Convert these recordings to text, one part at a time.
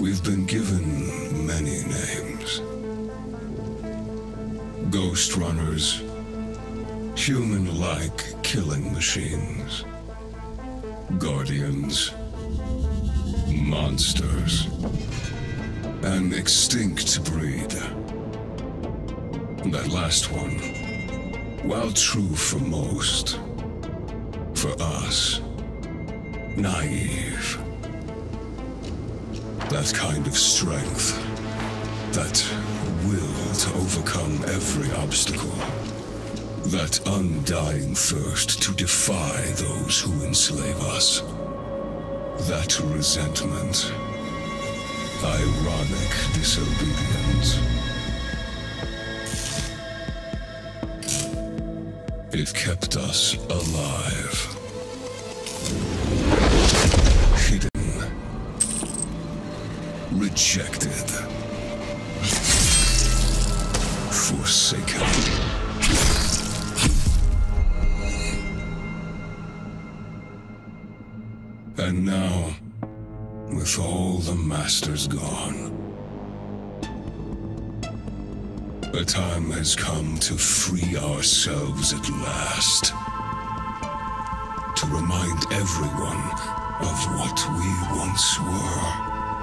We've been given many names. Ghost runners, human-like killing machines, guardians, monsters, an extinct breed. That last one, while true for most, for us, naive. That kind of strength, that will to overcome every obstacle, that undying thirst to defy those who enslave us, that resentment, ironic disobedience. It kept us alive. Hidden. Rejected. Forsaken. And now, with all the masters gone, the time has come to free ourselves at last. To remind everyone of what we once were.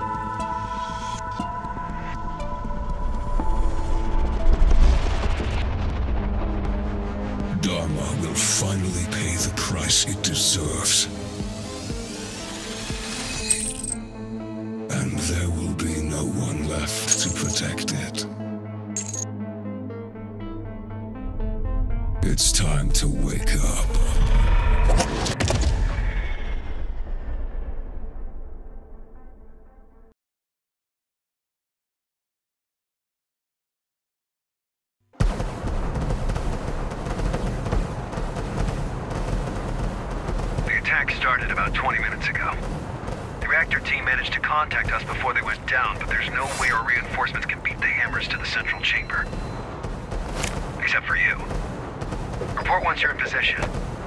Dharma will finally pay the price it deserves. And there will be no one left to protect it. It's time to wake up. The attack started about 20 minutes ago. The reactor team managed to contact us before they went down, but there's no way our reinforcements can beat the hammers to the central chamber. Except for you. Report once you're in position.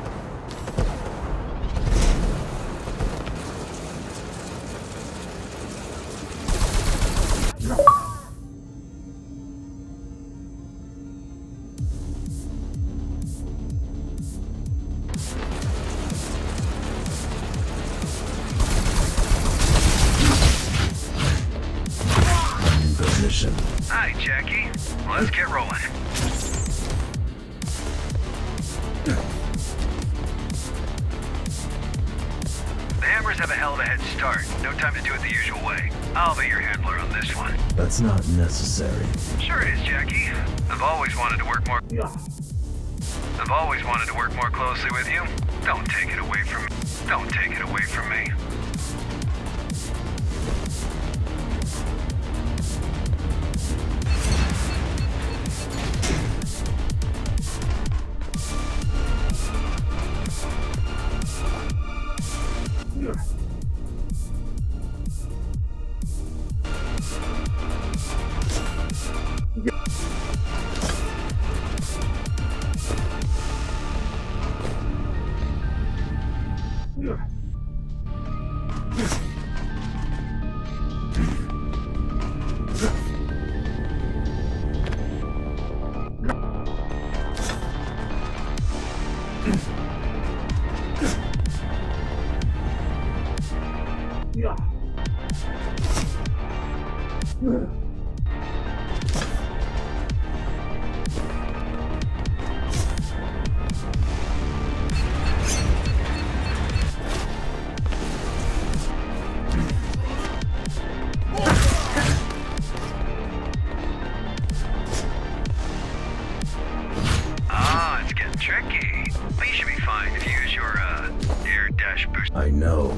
In position. Hi, Jackie. Let's get rolling. The hammers have a hell of a head start. No time to do it the usual way. I'll be your handler on this one. That's not necessary. Sure it is, Jackie. I've always wanted to work more closely with you. Don't take it away from me. Don't take it away from me. It's getting tricky. But you should be fine if you use your, air dash boost. I know.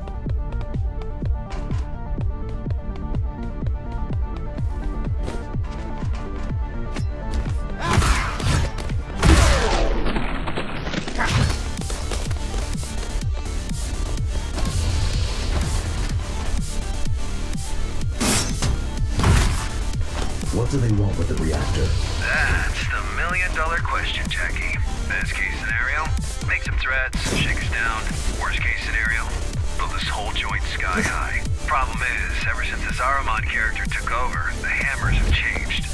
What do they want with the reactor? That's the million-dollar question, Jackie. Best case scenario, make some threats, shake us down. Worst case scenario, Built this whole joint sky high. Problem is, ever since this Ahriman character took over, the hammers have changed.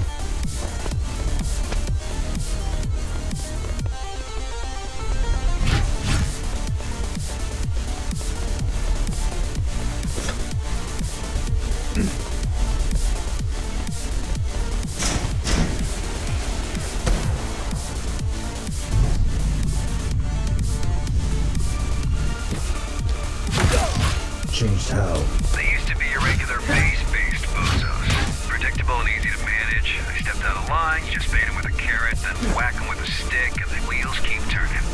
Changed how? They used to be irregular base-based bozos. Predictable and easy to manage. I stepped out of line, you just bait them with a carrot, then whack them with a stick, and the wheels keep turning.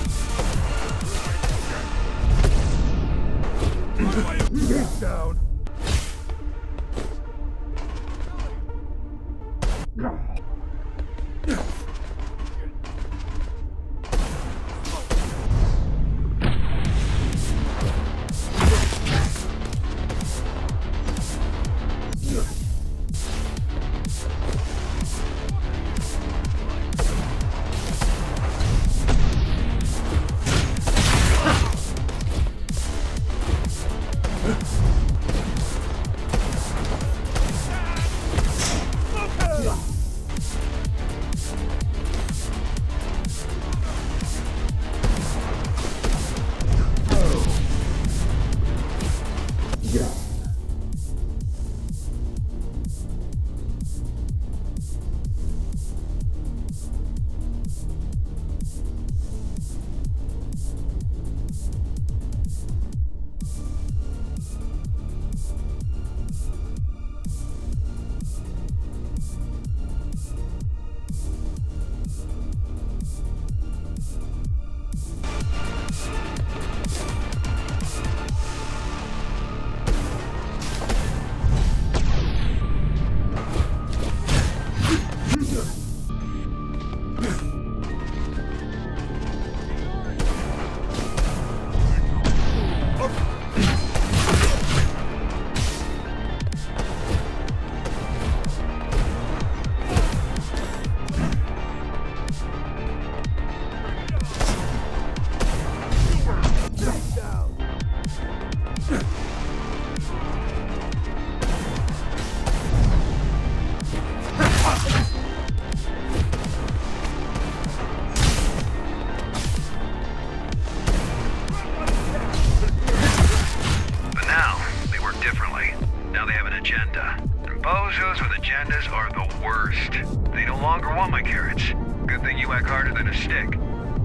Get down. Bozos with agendas are the worst. They no longer want my carrots. Good thing you whack harder than a stick.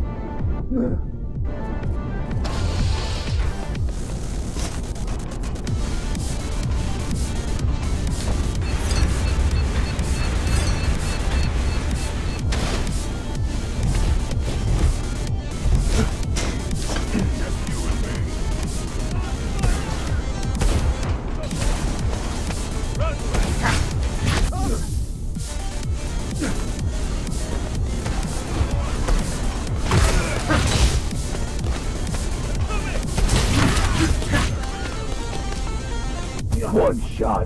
One shot.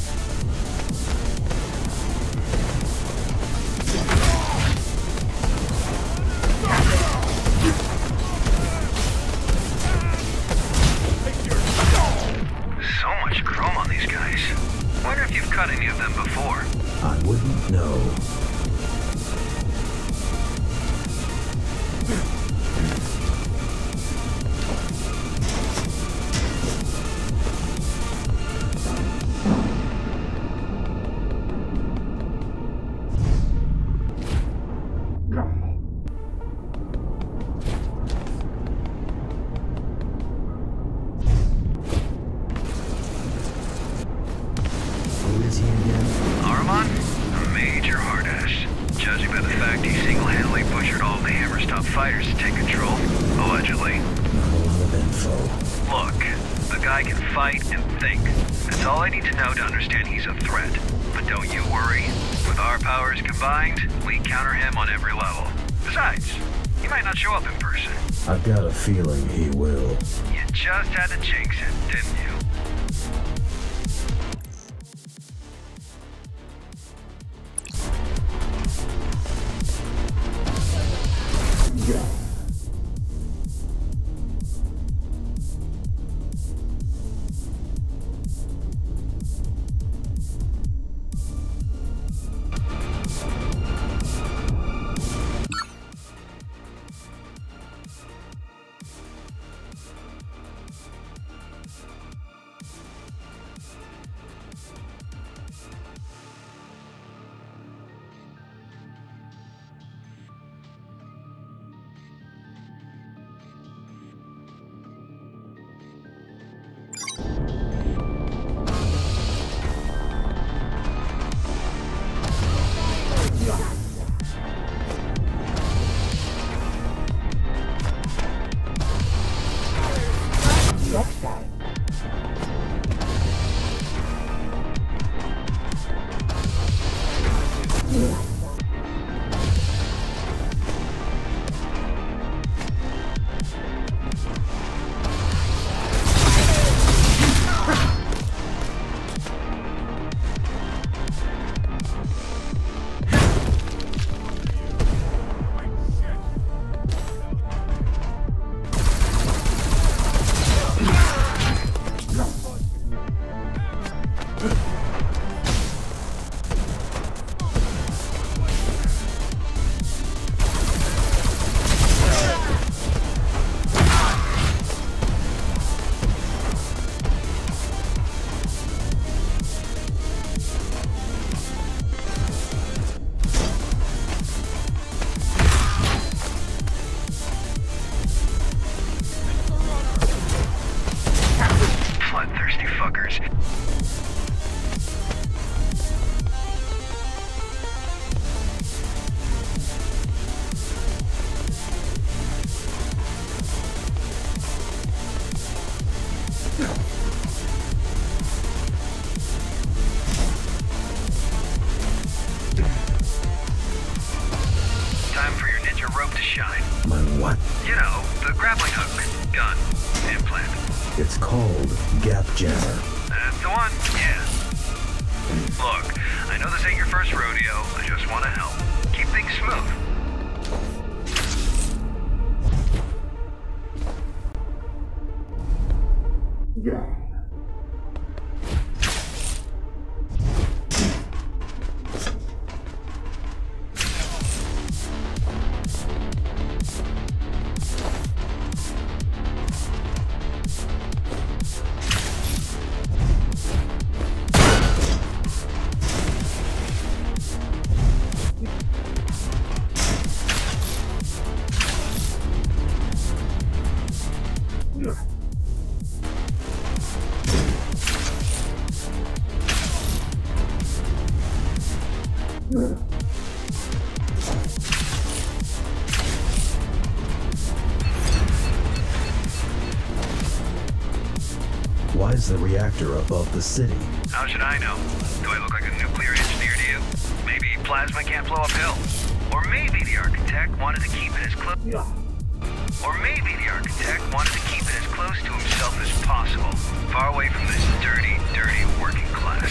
So much chrome on these guys. Wonder if you've cut any of them before. I wouldn't know. Who is he again? Ahriman? A major hard-ass. Judging by the fact he single-handedly butchered all of the Hammer's top fighters to take control. Allegedly. Not a lot of info. Look, the guy can fight and think. That's all I need to know to understand he's a threat. But don't you worry. With our powers combined, we counter him on every level. Besides, he might not show up in person. I've got a feeling he will. You just had to jinx it, didn't you? Bloodthirsty fuckers. Time for your ninja rope to shine. My what? You know, the grappling hook, gun, implant. It's called Gap Jammer. That's the one, yeah. Look, I know this ain't your first rodeo. I just want to help. Keep things smooth. Why is the reactor above the city? How should I know? Do I look like a nuclear engineer to you? Maybe plasma can't flow uphill. Or maybe the architect wanted to keep it as close. Or maybe the architect wanted to keep it as close to himself as possible, far away from this dirty, dirty working class.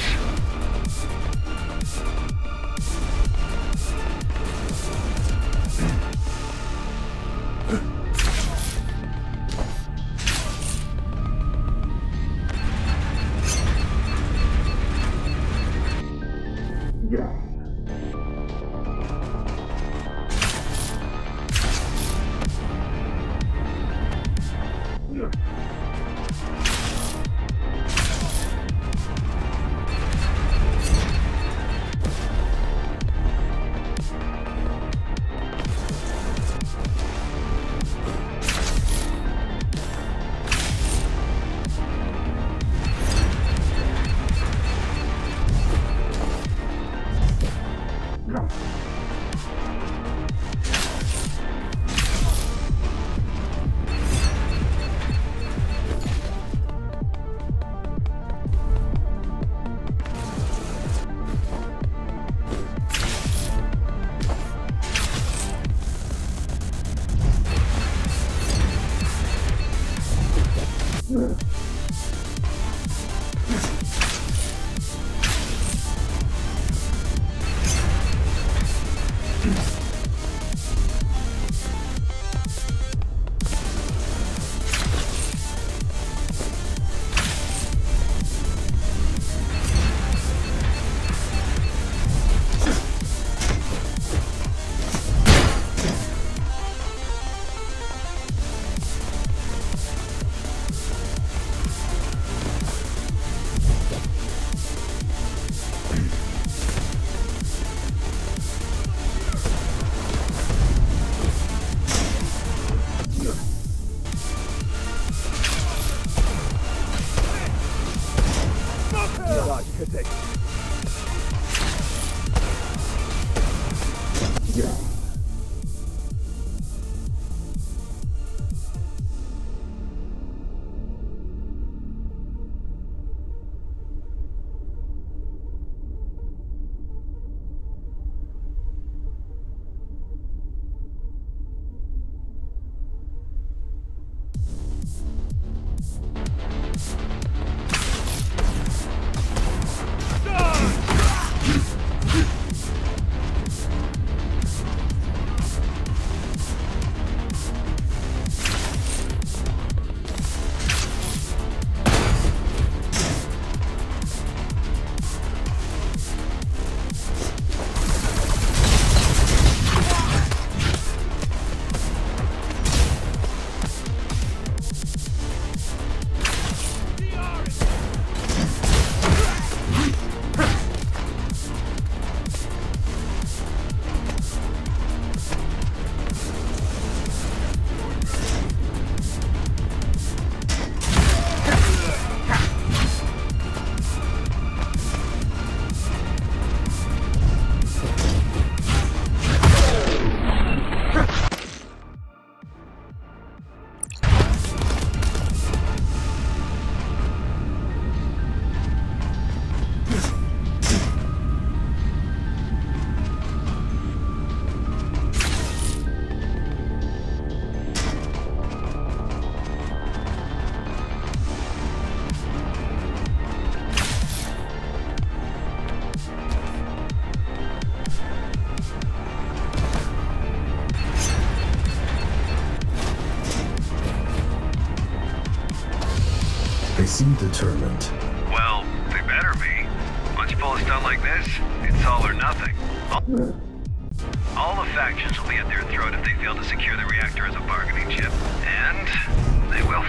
seem determined. Well, they better be. Once you pull a stunt like this, it's all or nothing. All the factions will be at their throat if they fail to secure the reactor as a bargaining chip. And they will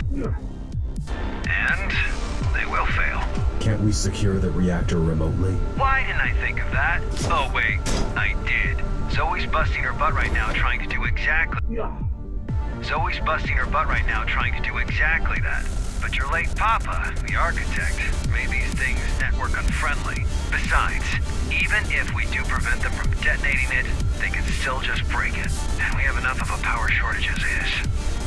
fail. Can't we secure the reactor remotely? Why didn't I think of that? Oh wait, I did. Zoe's busting her butt right now trying to do exactly that. But your late papa, the architect, made these things network unfriendly. Besides, even if we do prevent them from detonating it, they can still just break it. And we have enough of a power shortage as is.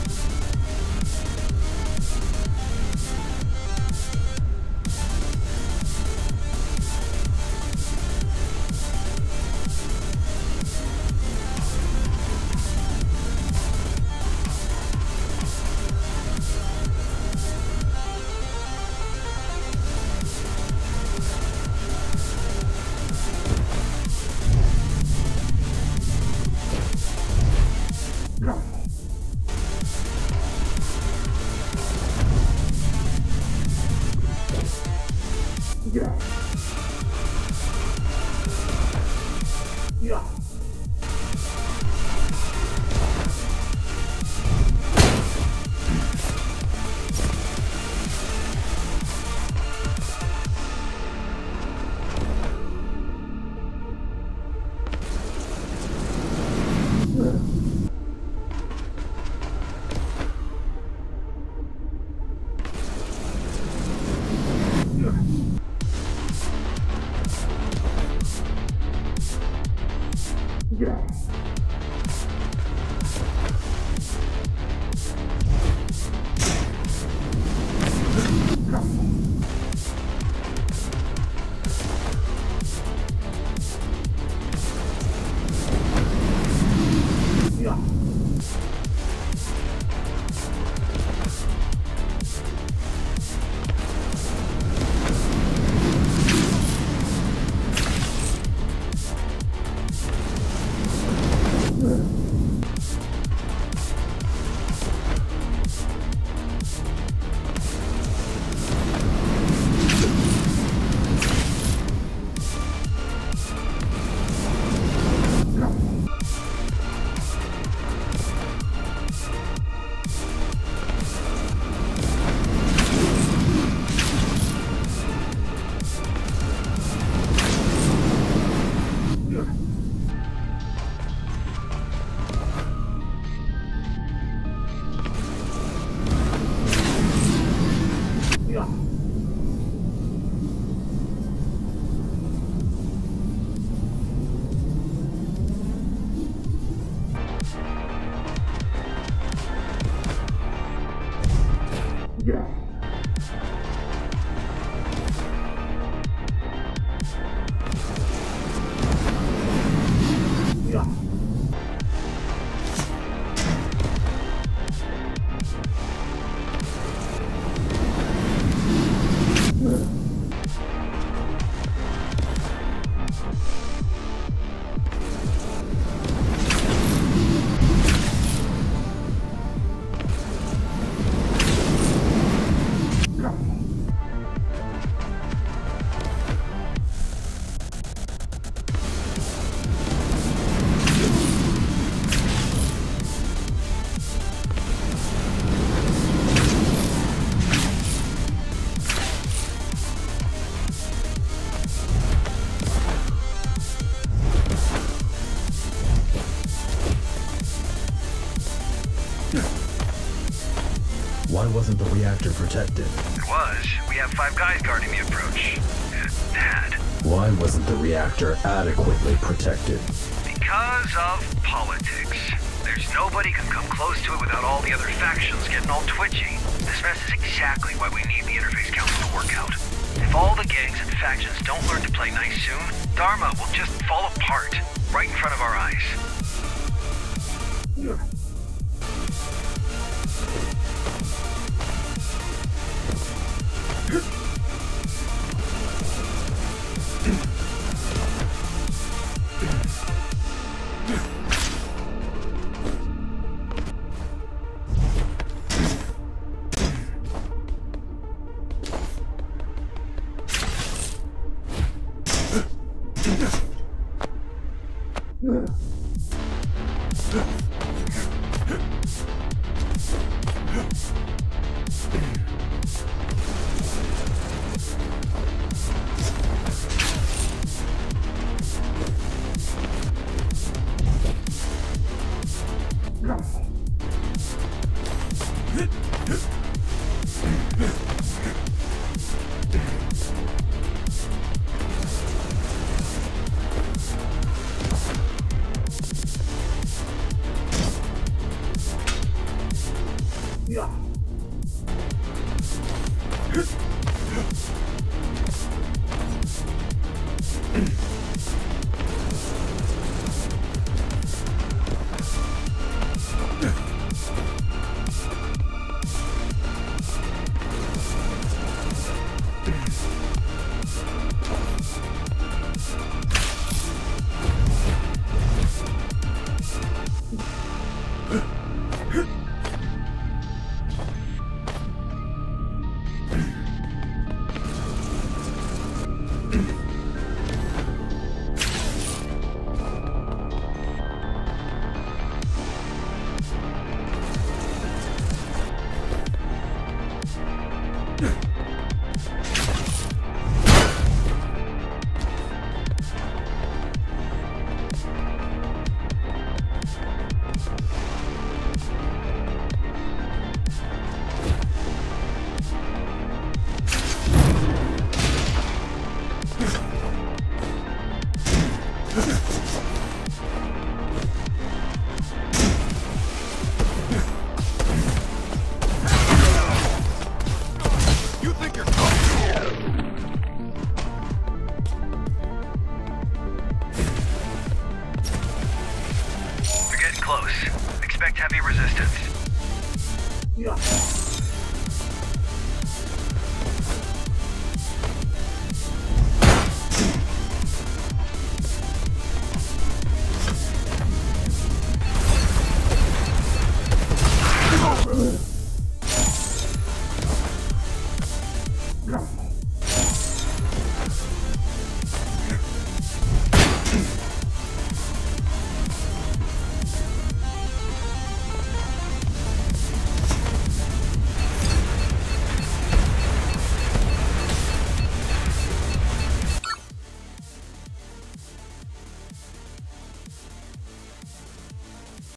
Why wasn't the reactor protected? It was. We have 5 guys guarding the approach. It had. Why wasn't the reactor adequately protected? Because of politics. There's nobody can come close to it without all the other factions getting all twitchy. This mess is exactly what we need the Interface Council to work out. If all the gangs and factions don't learn to play nice soon, Dharma will just fall apart, right in front of our eyes. Close. Expect heavy resistance. Yeah.